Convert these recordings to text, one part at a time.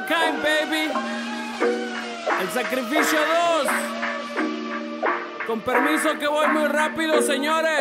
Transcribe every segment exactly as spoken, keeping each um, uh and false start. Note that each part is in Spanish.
Mankind, baby. El Sacrificio dos. Con permiso que voy muy rápido, señores.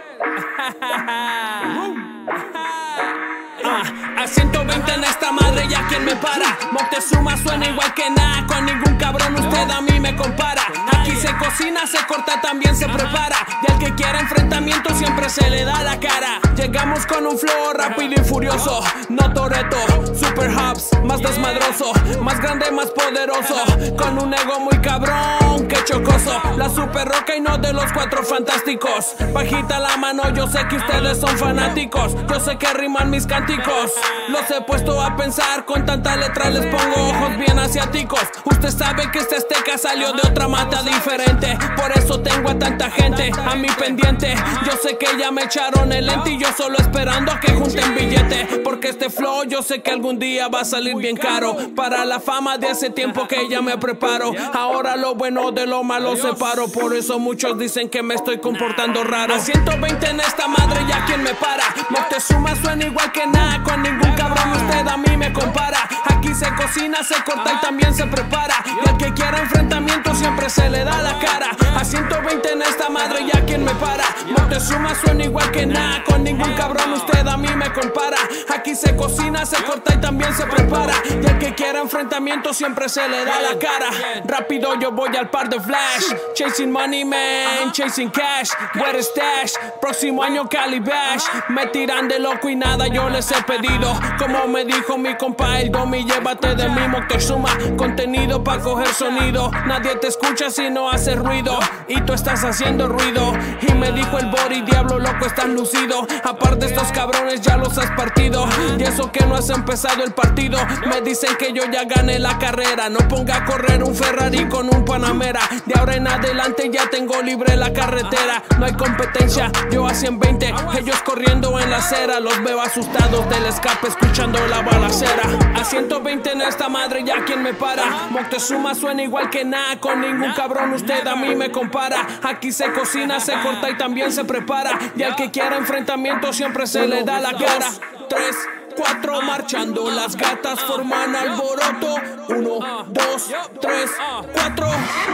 Ah, a ciento veinte en esta madre, ya quien me para. Moctezuma suena igual que nada, con ningún cabrón usted a mí me compara. Aquí se cocina, se corta, también se prepara. Y al que quiera enfrentamiento siempre se le da la cara. Llegamos con un flow rápido y furioso, no Toretto, super hubs, más desmadroso, más grande, más poderoso, con un ego muy cabrón, que chocoso. La super roca y no de los cuatro fantásticos. Bajita la mano, yo sé que ustedes son fanáticos. Yo sé que riman mis cánticos. Los he puesto a pensar, con tanta letra les pongo ojos bien asiáticos. Usted sabe que este azteca salió de otra mata diferente, por eso tengo a tanta gente a mi pendiente. Yo sé que ya me echaron el lente y yo solo esperando a que junten billete, porque este flow yo sé que algún día va a salir bien caro. Para la fama de hace tiempo que ya me preparo, ahora lo bueno de lo malo separo. Por eso muchos dicen que me estoy comportando raro. A ciento veinte en esta madre, ya quien me para. Moctezuma suena igual que nada, con ningún cabrón usted a mí me compara. Aquí se cocina, se corta y también se prepara. Y al que quiera enfrentamiento siempre se le da la cara. A ciento veinte en esta madre, ya quien me para. Moctezuma suena igual que nada, con ningún cabrón usted a mí me compara. Aquí se cocina, se corta y también se prepara. Y al que quiera enfrentamiento siempre se le da la cara. Rápido yo voy al par de flash, chasing money man, chasing cash, where is stash. Próximo año Cali Bash, me tiran de loco y nada yo les he pedido. Como me dijo mi compa el Domi, llévate de mí Moctezuma, contenido pa' coger sonido. Nadie te escucha si no hace ruido, y tú estás haciendo ruido. Y me dijo el Bori, diablo loco estás lucido. Aparte estos cabrones ya los has partido, y eso que no has empezado el partido. Me dicen que yo ya gané la carrera, no ponga a correr un Ferrari con un Panamera. De ahora en adelante ya tengo libre la carretera. No hay competencia, yo a ciento veinte, ellos corriendo en la acera. Los veo asustados del escape escuchando la balacera. A ciento veinte en esta madre, ya quien me para. Moctezuma suena igual que nada, con ningún cabrón usted a mí me compara. Aquí se cocina, se corta y también se prepara. Y al que quiera enfrentamiento siempre se le da la cara. Tres, cuatro, marchando las gatas forman alboroto. Uno, dos, tres, cuatro.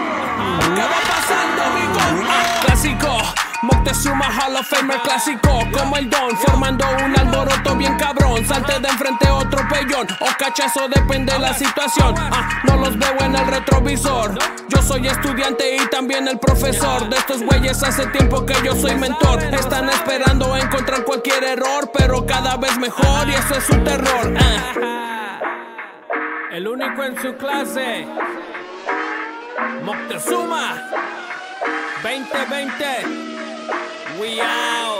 ¿Qué va pasando, amigo? Clásico, Moctezuma Hall of Famer clásico, como el Don, formando un alboroto bien cabrón. Salte de enfrente otro pellón, o cachazo, depende de la situación. Ah, no los veo en el retrovisor. Yo soy estudiante y también el profesor de estos güeyes, hace tiempo que yo soy mentor. Están esperando encontrar cualquier error, pero cada vez mejor, y eso es su terror. Ah. El único en su clase, Moctezuma veinte veinte. We out.